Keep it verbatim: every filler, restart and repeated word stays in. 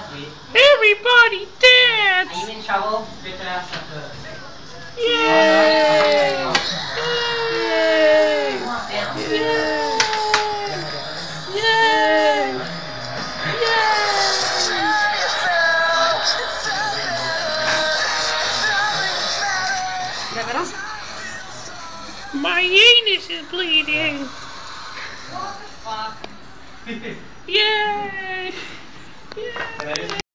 Everybody dance! Are you in trouble? Spit it out of the face. Yay! Yay! Yay! ¿De My anus is bleeding. What the fuck? Yay! Yay!